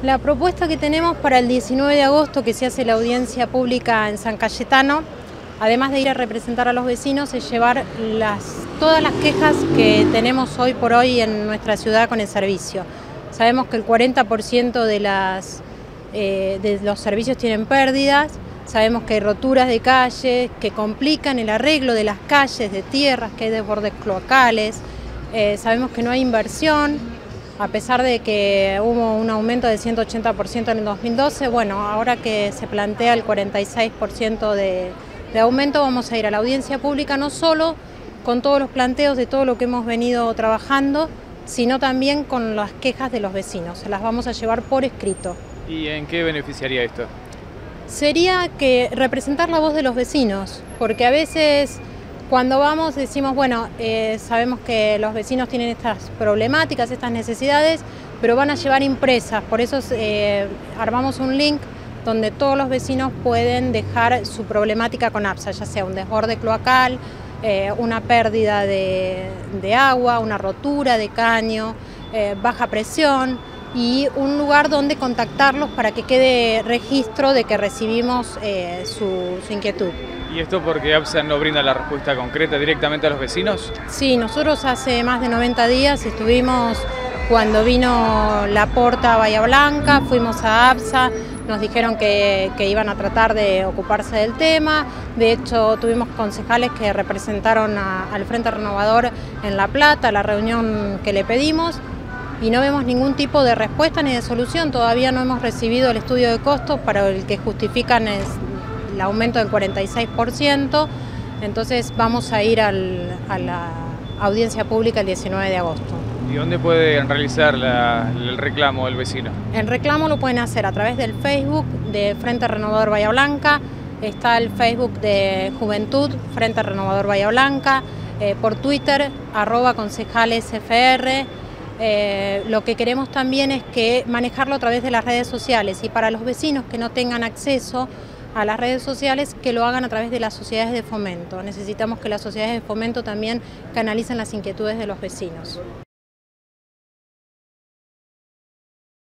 La propuesta que tenemos para el 19 de agosto, que se hace la audiencia pública en San Cayetano, además de ir a representar a los vecinos, es llevar todas las quejas que tenemos hoy por hoy en nuestra ciudad con el servicio. Sabemos que el 40% de los servicios tienen pérdidas, sabemos que hay roturas de calles que complican el arreglo de las calles, de tierras, que hay desbordes cloacales, sabemos que no hay inversión. A pesar de que hubo un aumento de 180% en el 2012, bueno, ahora que se plantea el 46% de aumento, vamos a ir a la audiencia pública no solo con todos los planteos de todo lo que hemos venido trabajando, sino también con las quejas de los vecinos. Se las vamos a llevar por escrito. ¿Y en qué beneficiaría esto? Sería que representar la voz de los vecinos, porque a veces cuando vamos decimos, bueno, sabemos que los vecinos tienen estas problemáticas, estas necesidades, pero van a llevar impresas, por eso armamos un link donde todos los vecinos pueden dejar su problemática con APSA, ya sea un desborde cloacal, una pérdida de agua, una rotura de caño, baja presión y un lugar donde contactarlos para que quede registro de que recibimos su inquietud. ¿Y esto porque APSA no brinda la respuesta concreta directamente a los vecinos? Sí, nosotros hace más de 90 días estuvimos, cuando vino la porta a Bahía Blanca, fuimos a APSA, nos dijeron que iban a tratar de ocuparse del tema. De hecho, tuvimos concejales que representaron al Frente Renovador en La Plata, la reunión que le pedimos, y no vemos ningún tipo de respuesta ni de solución. Todavía no hemos recibido el estudio de costos para el que justifican el aumento del 46%, entonces vamos a ir a la audiencia pública el 19 de agosto. ¿Y dónde pueden realizar el reclamo del vecino? El reclamo lo pueden hacer a través del Facebook de Frente Renovador Bahía Blanca, está el Facebook de Juventud, Frente Renovador Bahía Blanca, por Twitter, @concejalesfr. Lo que queremos también es que manejarlo a través de las redes sociales, y para los vecinos que no tengan acceso a las redes sociales, que lo hagan a través de las sociedades de fomento. Necesitamos que las sociedades de fomento también canalicen las inquietudes de los vecinos.